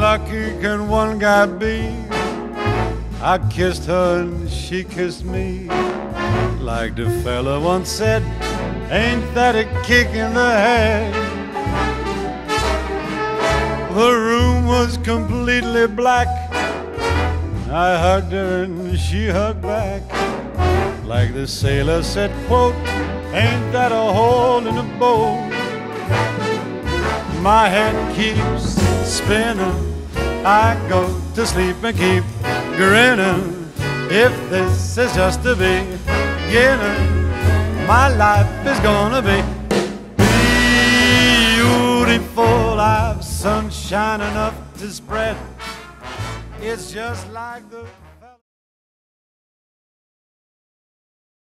lucky can one guy be? I kissed her and she kissed me. Like the fella once said, ain't that a kick in the head? The room was completely black. I hugged her and she hugged back. Like the sailor said, quote, ain't that a hole in the boat? My head keeps spinning. I go to sleep and keep grinning. If this is just the beginning, my life is gonna be beautiful. I've sunshine enough to spread. It's just like the